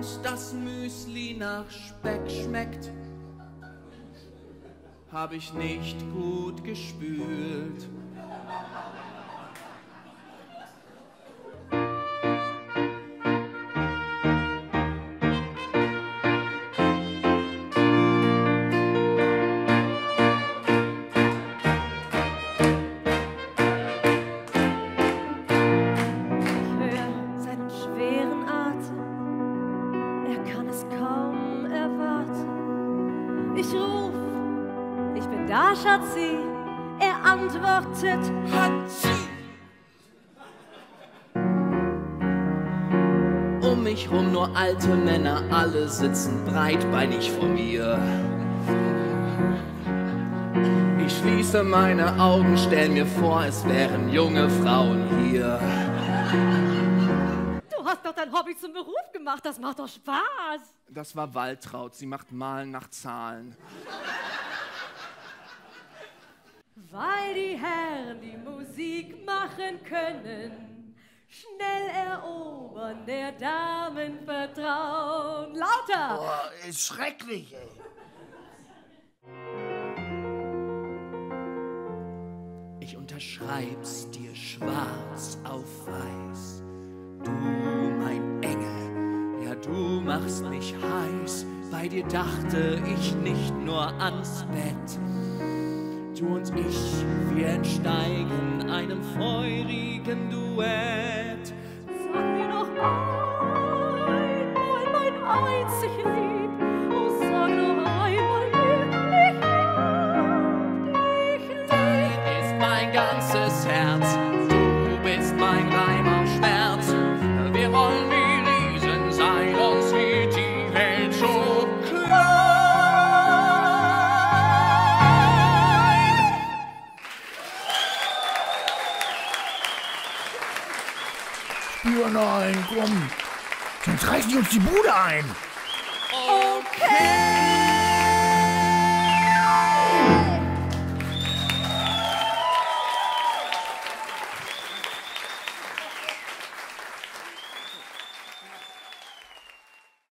und das Müsli nach Speck schmeckt, hab ich nicht gut gespült. Da, Schatzi, er antwortet, Hatzi! Um mich rum nur alte Männer, alle sitzen breitbeinig vor mir. Ich schließe meine Augen, stell mir vor, es wären junge Frauen hier. Du hast doch dein Hobby zum Beruf gemacht, das macht doch Spaß. Das war Waltraud, sie macht Malen nach Zahlen. Weil die Herren die Musik machen können, schnell erobern, der Damen vertrauen. Lauter! Boah, ist schrecklich, ey. Ich unterschreib's dir schwarz auf weiß. Du, mein Engel, ja du machst mich heiß. Bei dir dachte ich nicht nur ans Bett. Du und ich, wir entsteigen einem feurigen Duett. Sag mir noch einmal, mein einzig Lieb. Oh, sag noch einmal mir, ich lieb. Dein ist mein ganzes Herz, du bist mein Reim auf Schmerz. Wir wollen wie Riesen sein, uns sieht die Welt so klein. Nein, komm. Sonst reißen die uns die Bude ein. Okay.